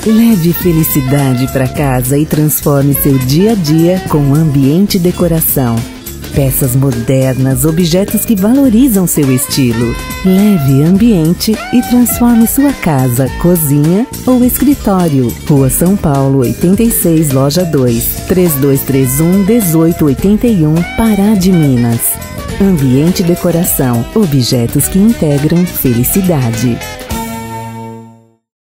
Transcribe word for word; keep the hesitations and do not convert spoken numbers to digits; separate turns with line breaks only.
Leve felicidade para casa e transforme seu dia a dia com Ambiente Decoração. Peças modernas, objetos que valorizam seu estilo. Leve ambiente e transforme sua casa, cozinha ou escritório. Rua São Paulo, oitenta e seis, loja dois, três dois três um, um oito oito um, Pará de Minas. Ambiente Decoração, objetos que integram felicidade.